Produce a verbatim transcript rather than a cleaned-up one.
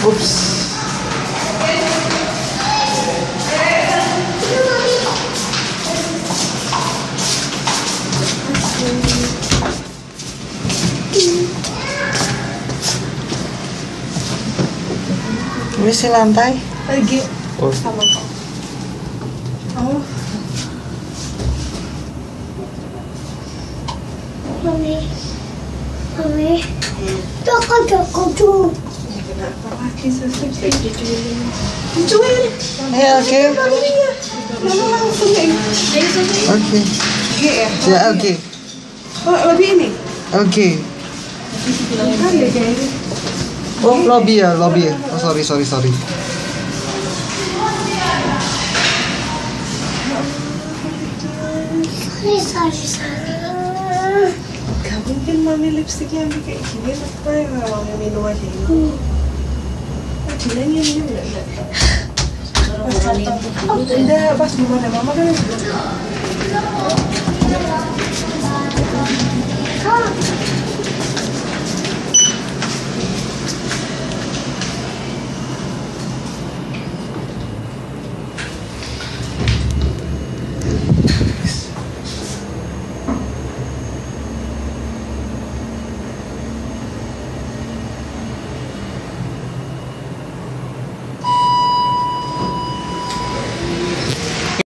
Ups. Ini si lantai. Lagi. Oh. Sama kok. Oh. Mami, mami, jangan jago tuh. Kenapa lagi sesuatu dicuilin? Dicuilin. Ya oke. Mama langsung ya. Oke. G ya. Ya oke. Oh lebih ini. Oke. Kan ya kayaknya. Oh lobby ya lobby ya. Oh sorry sorry sorry. Sorry, sorry, sorry. Gak mungkin mami lipstiknya ambil kayak gini. Apa yang mami minum aja ini? Oh Dilanya minum nggak nggak? Oh tidak pas belum ada mama kan.